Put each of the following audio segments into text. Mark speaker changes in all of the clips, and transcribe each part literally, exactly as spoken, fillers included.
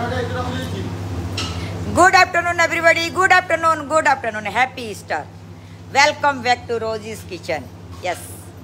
Speaker 1: Good afternoon, everybody. Good afternoon. Good afternoon. Happy Easter. Welcome back to Rosie's Kitchen. Yes.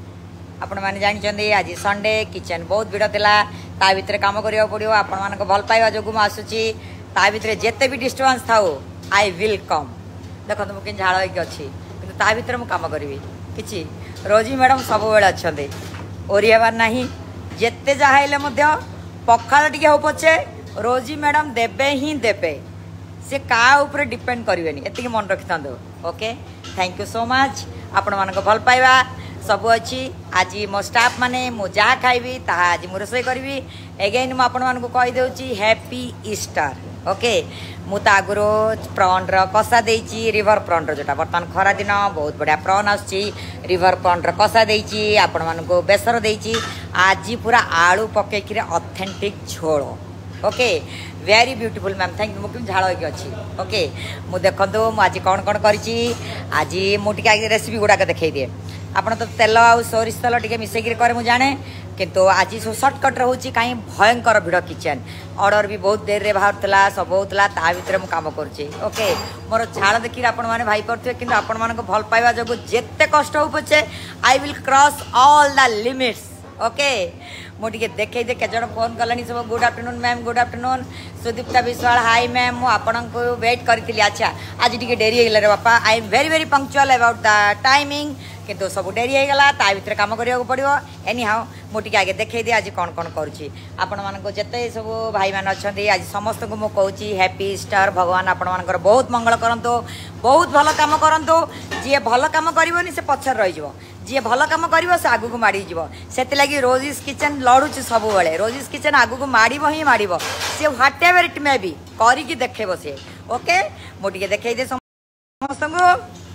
Speaker 1: आपण माने जानि चंदी आज Sunday kitchen बहुत भिड़ थिला ता भितर काम करियो पड़ियो आपण मानको भल पाइबा जोगु म आसुची ता भितर जेते भी disturbance Thao I will come देखो तुम किन झाळ होई अछि किंतु ता भितर म काम करबी किछि रोजी मैडम सब बेले अछंदे ओरियाबार नाही जेते जाहाइले मध्य पखाल टिके हो पछे रोजी मैडम देबे ही देबे से का ऊपर डिपेंड करिवेनी एतिके मन रखिथांदो okay thank you so much आपण मानको भल पाइबा सब अच्छी आज मो स्टाफ माने मु जहाँ खाइबी ता आज मु रोसई करी एगेन मु आपण मानको कहि देउची हैप्पी ईस्टर ओके मु ता आगरो प्रॉन र कसा देइची रिवर प्रॉन र जोटा बर्तन खरा दिन बहुत बढ़िया प्रॉन आछी रिवर प्रॉन र कसा देइची आपण मानको बेसर देइची आज पूरा आलू पके कि ऑथेंटिक झोल okay very beautiful ma'am thank you मुझे झाड़ होगी अच्छी ओके मु देखो मु आज कौन कौन करी आज मुझे रेसिपी गुड़ाक देखई दिए आपड़ तो तेल आ सोरिष तेल टे मिसेक करे मुझे जाने किंतु आज सब सर्टकट रोचे कहीं भयंकर भिड़ किचन ऑर्डर भी बहुत देर बाहर सब होता ता भर मुझे कम करुचे ओके मोर झाड़ देखिए आपण मैंने भाई करुवे कि आपण मान भल पाइबा जो जिते कष्ट हो पछे I will cross all the limits okay मुझे देखे दे के जन फोन कलानी सब good afternoon ma'am good afternoon Sudipta Biswal hi ma'am मु आपण को वेट करी अच्छा आज टी डेरी होगा रे बापा I am very very punctual about the timing किंतु सब डेरी होगा ता भर कम करा पड़ो एनी हाउ मुझे आगे देखे दिए आज कौन कौन करुँची आपण मानक जिते सब भाई मान अच्छा आज समस्त को मुझे कहूँ हैप्पी ईस्टर भगवान आपण मानकर बहुत मंगल करंतु बहुत भल कम करंतु जी भल कम करनी से पछर रही जी भल कम कर से आगू को माड़ी से लगी रोजीज किचन लड़ुच सब बेले रोजीज किचन आगू को माड़ ही माड़ सी whatever it may be करी देखे सी ओके मुझे देखे दे समस्त को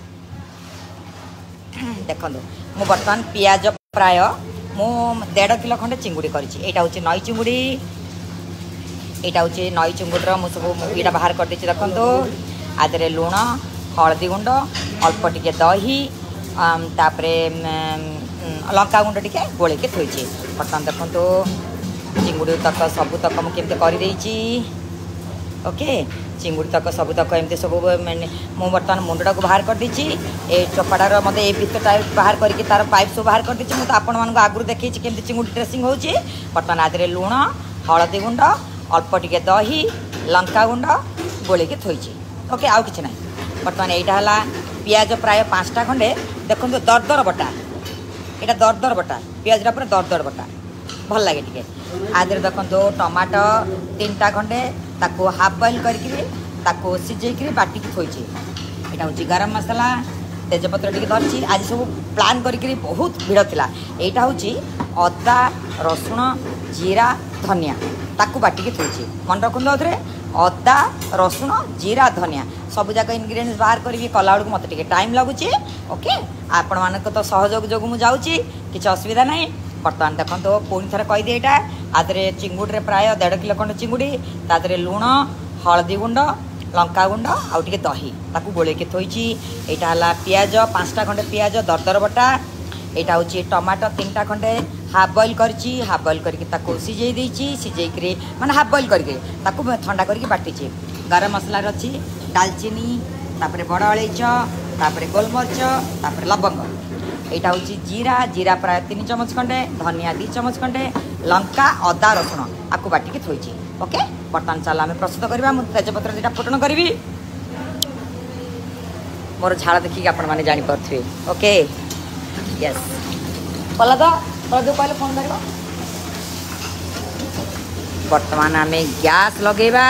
Speaker 1: देखो मु बर्तमान पियाज प्राय मु देढ़ किलो खंडे चिंगुड़ी करी हूँ नई चिंगुड़ी यहाँ हूँ नई चिंगुड़ी मुझे सब मुगीटा बाहर कर देती देखो आदि लुण हलदी गुंड अल्प टिके दही तापरे लंका गुंड टिके गोल के थोड़ी बर्तमान देखो चिंगुड़ी तक सब तक मुझे कर ओके चिंगुड़ी तक सब तक एमती सब मैंने मु बर्तमान मुंडा को बाहर कर देची ए चपाड़ार मत ए भितर टाइप बाहर करके तार पाइप सब बाहर कर देची मुझे आपण मानक आगुरी देखी केमती चिंगुड़ी ड्रेसिंग होची बर्तमान आदि लुण हलदी गुंड अल्प टिके दही लंका गुंड गोल के थोड़ी ओके आउ कि ना बर्तमान यहाँ है पियाज प्राय पाँचटा खंडे देखो दरदर बटा यहाँ दरदर बटा पियाज पूरा दरदर बटा भल लगे टे आदि देखो टमाटो तीन टा खंडे ताको हाफ बॉइल करके सीझे बाटिक थोड़ी यहाँ हूँ गरम मसला तेजपत्र टी धरची आज सब प्लान करके बहुत भिड़ था यहाँ हूँ अदा रसुण जीरा धनिया ताकू बाटिक थोड़ी मन रखु अदा रसुण जीरा धनिया सब जाक इनग्रेडिएंट्स बाहर करी कला बेलू मत टाइम लगुच ओके आपण मानक तो सहयोग जो मुझे जाऊँगी किसी असुविधा ना बर्तमान देखो पुणी थे कहीदे यहाँ आदि चिंगुड़ी प्राय देढ़ किलो खंड चिंगुड़ी तादे लुण हलदी गुंड लंका गुंड आउ टे दही ताकू गोल के थोड़ी यहाँ है पियाज पाँचटा खंडे पियाज दरदर बटा यहाँ हूँ टमाटो तीन टा खंडे हाफ बॉइल करची हाफ बॉइल करके सीझे देची सीझे माने हाफ बॉइल करके ठंडा करके बाटी गरम मसला अच्छी दालचीनी तापरे बड़ अलैच तापरे गोलमरीच तापरे लवंग यहाँ हूँ जीरा जीरा प्राय तीन चमच खंडे धनिया दी चमच खंडे लंका अदा रसुण आपको बाटिक थोड़ी ओके बर्तमान चल आम प्रस्तुत करवा मुझे तेजपत्र दुटा फुटन करी मोर झाड़ देखिए आपण मैंने जापे ओके यस कला तो तो कहले फोन कर बर्तमान आम गैस लगेबा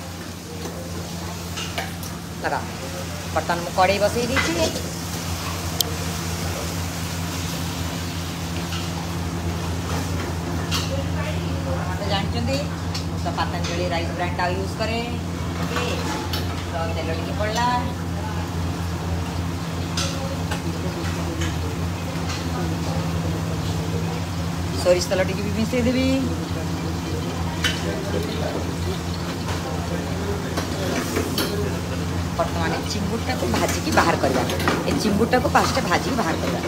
Speaker 1: लगा बर्तमान मुझे कड़े बसई दी जानते तो पतंजलि राइस ब्रांड यूज करे ओके तो तेल टी पड़ला सोरिष तेल टी भी मिसई देवी बर्तमान चिंगुटा को भाजिकी बाहर करवा ए चिंगुटा को फास्ट भाजिकी बाहर करवा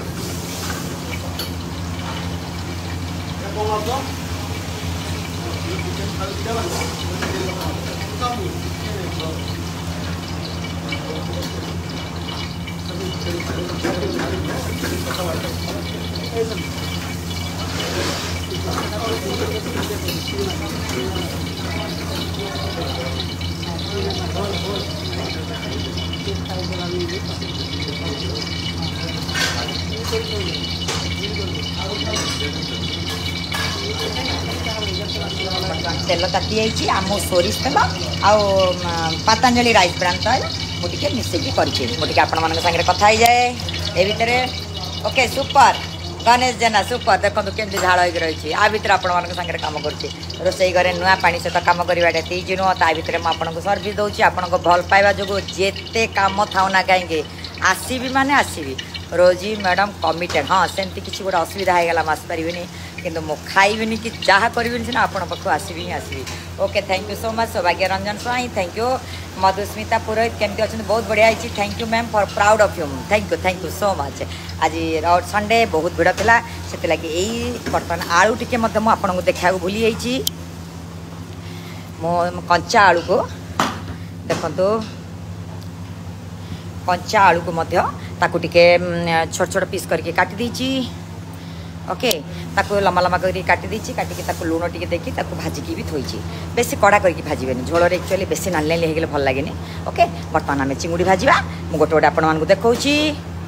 Speaker 1: तेल ताती जाइए आम सोरिष तेल आउ पतंजलि राइस ब्रांड तेल मुझे मिसेकी कर आपण सागर कथा ही जाए ए भितर okay super Ganesh Jena super देखो केमती झाड़ हो रही आ भितर आपण सागर कम कर रोसई घरे नुआ पानी सहित कम करवाटा तीज नुह ता भितर मुझे सर्विस दूसरी आपन भल पाइबा जो जेते कम थाऊ ना कहीं आसबि माने आसबि रोजी मैडम कमिटेड हाँ सेमती किसी गोटे असुविधा होगा आस पारिनी किंतु मु खाइबिनी कि जहाँ करी सीना आपण पाखु आसबि ही आसबि okay thank you so much Saubhagya Ranjan Swain thank you Madhusmita Purohit केमती अच्छे बहुत बढ़िया होती thank you ma'am for proud of you thank you thank you so much आज संडे बहुत भिड़ था से लगे यही बर्तमान आलू टिके आपको देखा भूली जाइए मो कंचा आलू को देखो कंचा आलू को मध्य ताकू टिके छोट छोट पीस करके काटी देची ओके ताकू लम्बा लम्बा करके काटी देची काटिके ताकू लुण टिके देखी ताकू भाजिकी भी थोइची बेसी कड़ा करके भाजबेनि झोल एक्चुअली बेसी नाली नाली होगले भल लगे ओके बर्तमान आम चिंगुड़ी भाजवा मु गोटे गोटे आपण मानकु देखौची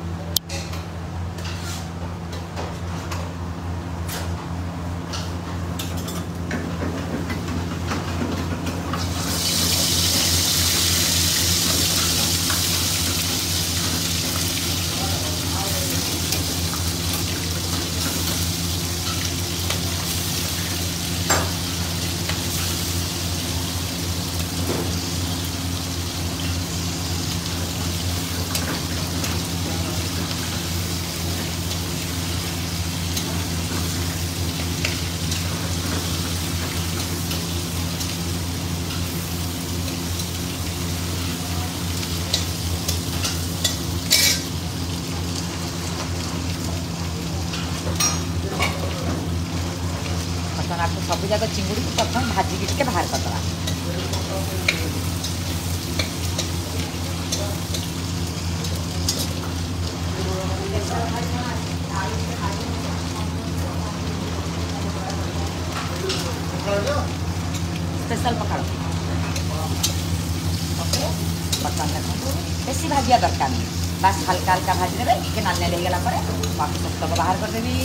Speaker 1: आपको सब जाक चिंगुड़ी को प्रथम भाजिकी टिके बाहर करदे स्पेशल पखाड़ ओके बर्तमान देखो बेसी भाजिया दरकार नहीं बस हल्का हल्का भाजी देवे टिके नाली नाली होगला बाकी सब तक बाहर करदेवी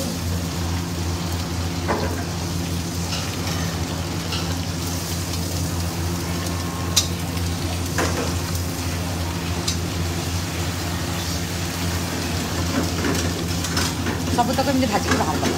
Speaker 1: सब तक एमती भाजिक बाहर कर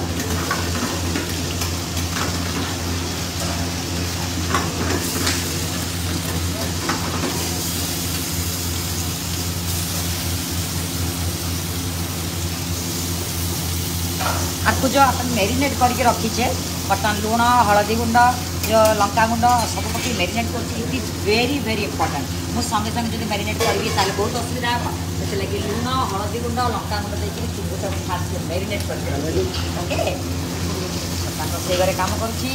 Speaker 1: आपको जो आप मेरीनेट करके रखीचे बर्तमान लुण हलदी गुंड जो लंका गुंड सब पकड़ मेरीनेट कर it is very very important मुझे संगे संगे जो मेरीनेट करी बहुत असुविधा हे से लगे लुण हलदी गुंड लंका गुंड देखिए चिंगुटा फास्ट मेरीनेट कर ओके रोसई घरे काम करुँची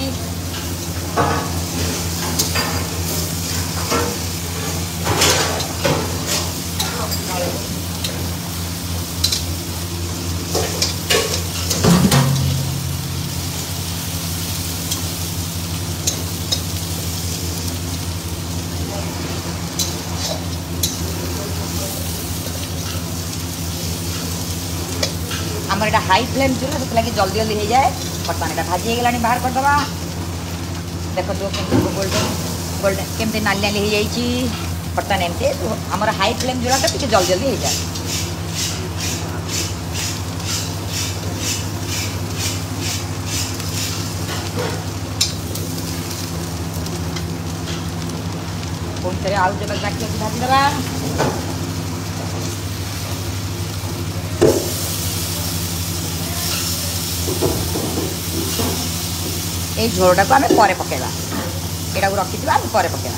Speaker 1: आमर एटा हाई फ्लेम चूल्हा से लगे जल्दी जल्दी हो जाए बर्तमान एटा भाजी होगला बाहर करदे देखो गोल्डन गोल्डन केमती नाली नाली हो जाइए बर्तमान एमती आमर हाई फ्लेम चूल्हा टी जल्दी जल्दी हो जाए पुणी थे आलू जब बाकी भाजीदेवा ये झोलटा को आम पर पकेवा यहाँ को रखी आम पर पकेवा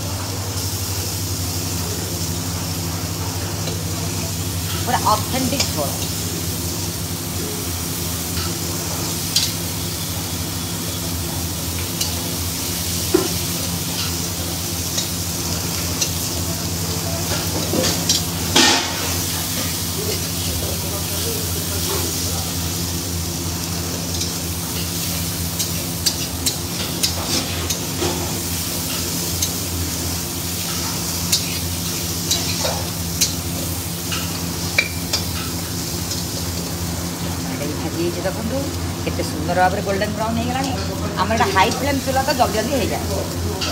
Speaker 1: पूरा ऑथेंटिक झोल ହେଇଯାଇଛି ଦେଖନ୍ତୁ କେତେ ସୁନ୍ଦର ଭାବରେ ଗୋଲ୍ଡେନ୍ ବ୍ରାଉନ୍ ହେଇଗଲାଣି। ଆମର ଏଇଟା ହାଇ ଫ୍ଲେମ୍ ଚୁଲା ତ ଜଲ୍ଦି ଜଲ୍ଦି ହେଇଯାଏ।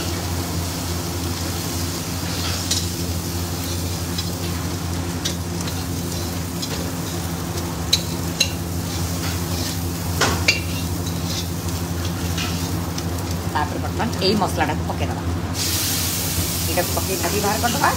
Speaker 1: तापर बर्तमान यही मसलाटा को पकईदे यहाँ पकई भाजी बाहर करदे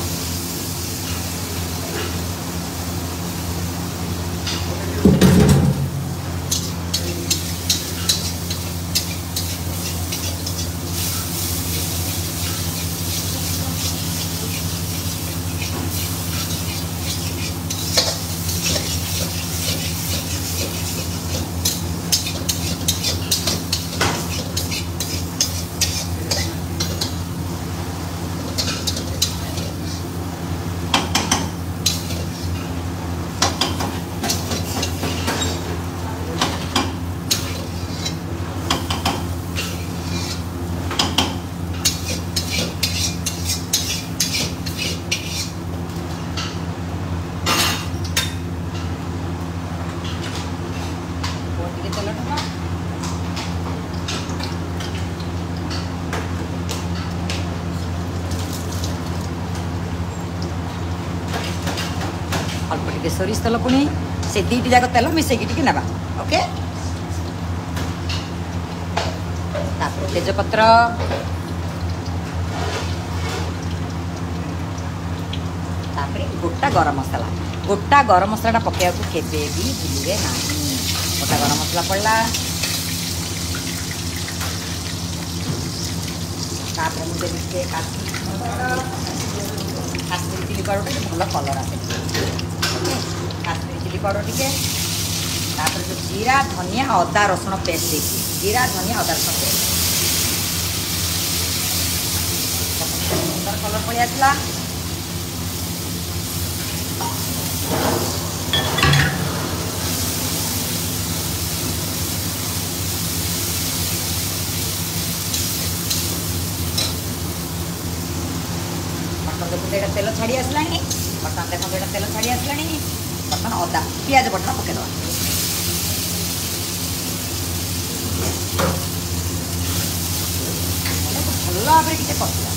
Speaker 1: अल्प टे सोरिष तेल पुणी से दीटी जाक तेल मिसेकी टी ना ओके। तेजपत्र गोटा गरम मसला गोटा गरम मसला पकड़ा के भी भूलिए ना। गोटा गरम मसला पड़ला मुझे काश्मीरी चिली पाउडर भल कलर आसे काश्मीरी चिली पाउडर टी जो जीरा धनिया अदा रसुण पेस्ट दे जीरा धनिया अदा रसुण पेस्ट सुंदर कलर पड़े आसला। देखते तेल छाड़ी आसला बर्तमान देखते यहाँ तेल छाड़ी आसला बर्तमान अदा पियाज बटा पकईद भल भाव किसी कषा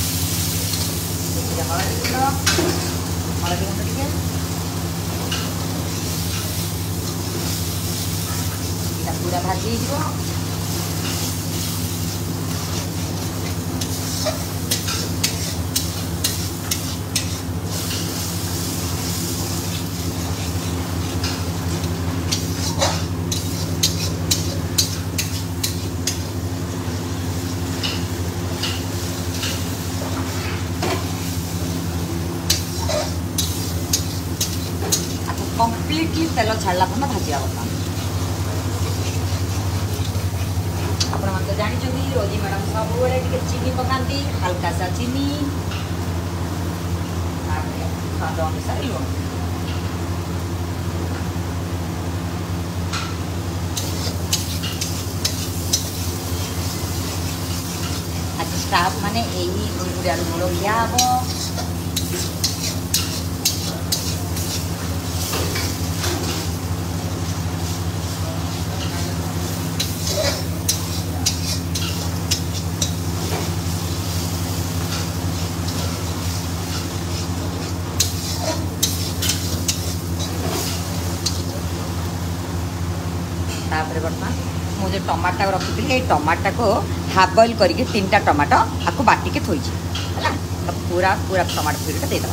Speaker 1: हलदी गुंड हलदी गुंड टे पूरा भाजी हो कम्प्लीटली तेल छाड़ा पर भाजा बर्तमान आपण मैंने तो जानते रोजी मैडम सब टे चीनी पकाती हल्का सा चीनी स्वाद अनुसार लुण आज स्टाफ माने यही गुड़गुड़िया लुण दिया हम बर्तमान मुझे टमाटा रखी ये टमाटा को हाफ बॉइल करके तीन टा टमाटो आपको बाटी के थोड़ी है पूरा पूरा टमाटो प्यूरीटा देदेवा।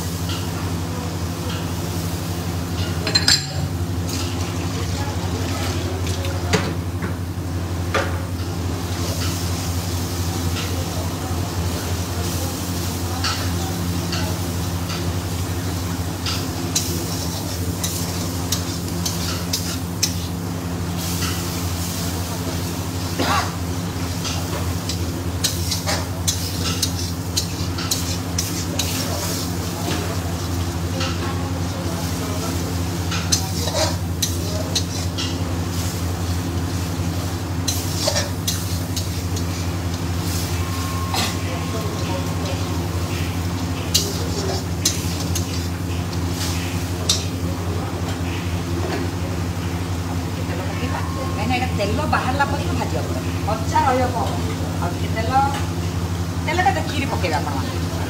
Speaker 1: भी पकेबे आपण माने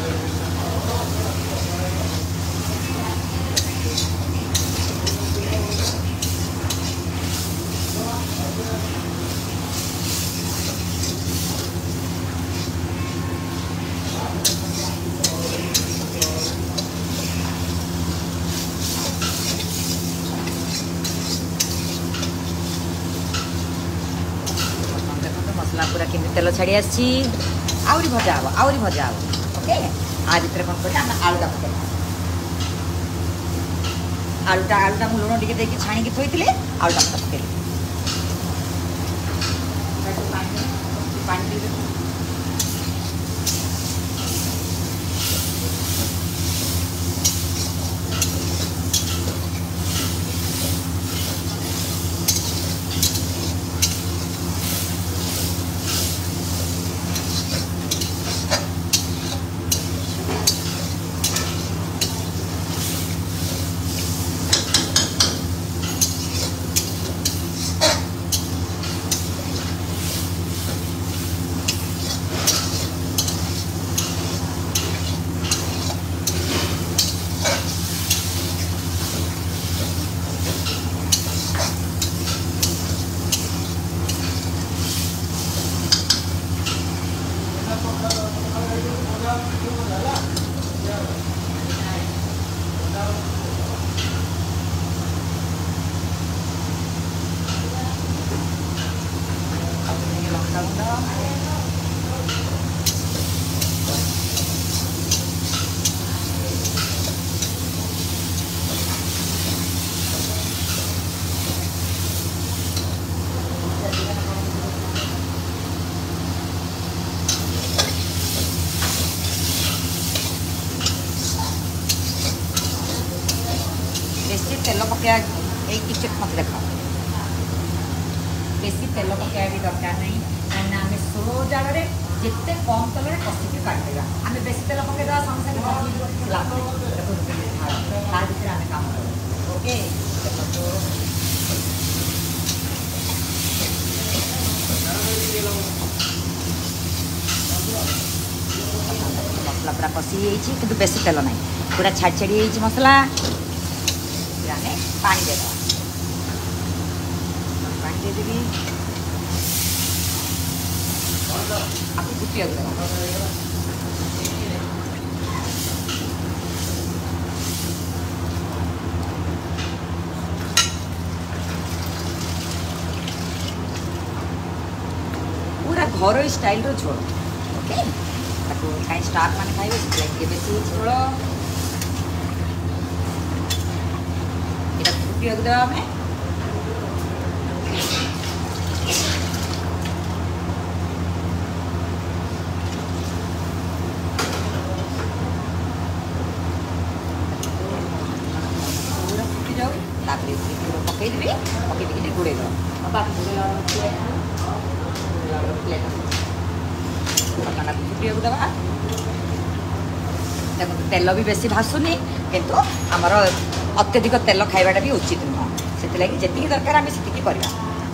Speaker 1: मसला पूरा केमी तेल छाड़ी आसी आउरी भजा हम आउरी भजा हम ओके आ भितर कौन कर आलुटा पकड़ आलुटा आलुटा मुझे लुण टे छाणी थोड़ी आलुटा पकड़ पानी बेसी तेल पकड़ा किचन मत देख बेसी तेल पकड़ा भी दरकार नहीं कहीं आम स्लो जाल जिते कम तेल कषिकी काटवा आम बेसी तेल पकईदा संगे संगे तार भर आम कम ओके मसला पूरा कषि कि बेसी तेल ना पूरा छाड़ी छाड़ी मसला पानी दे पानी दे देवी आपको फुटी पूरा घर स्टाइल रो झोल ओके कहीं स्टाफ मैंने खाइबे से बेसी झोल फुटी देवा आम पूरा फुटी जाऊ पकईदेवी पकईदी गुड़े फुटी देवा देखो तेल भी बेसी भासुनी किंतु आमर अत्यधिक तेल खाइबाटा भी उचित नुह से जी दरकार आम से करवा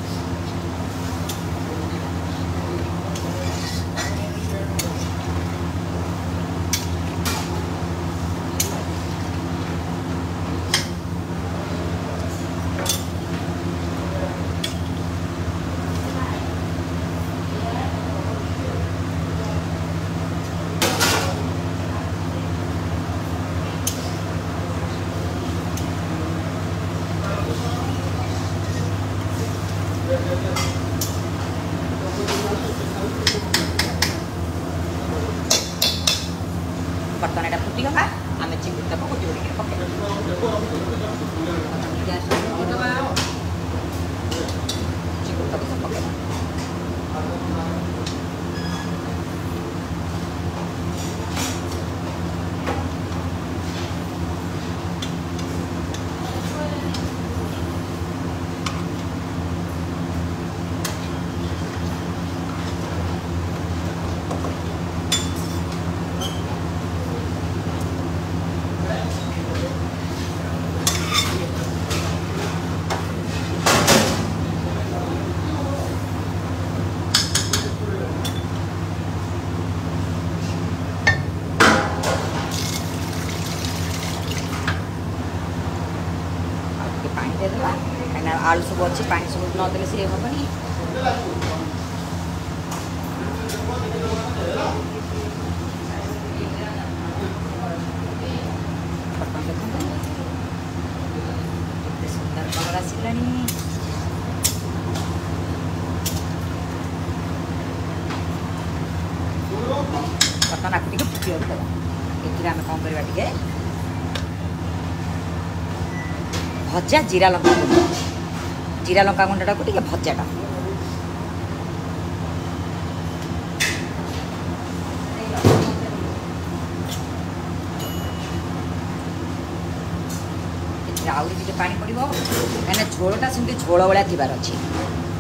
Speaker 1: बर्तन यहाँ फुटीगला आम चिंगुड़ी तक गोटे गोटे पकड़ चिंगुड़ी तक सब पकड़ आलू सब अच्छी पानी सब नदेले सी हेनी सुंदर कलर आसिला बर्तमान आपको टे फुटिया देवा ये आम कौन करवा टे भजा जीरा लंका गुंड जीरा लंका गुंडा को टे भजाटा आहरी टे पानी पड़ो कहीं झोलटा सेमती झोल भाया थी अच्छी